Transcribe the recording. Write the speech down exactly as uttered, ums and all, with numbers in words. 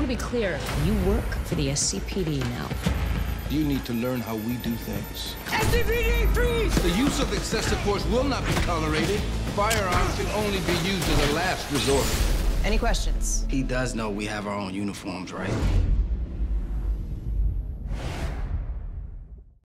to be clear. You work for the S C P D now. You need to learn how we do things. S C P D, freeze! The use of excessive force will not be tolerated. Firearms can only be used as a last resort. Any questions? He does know we have our own uniforms, right?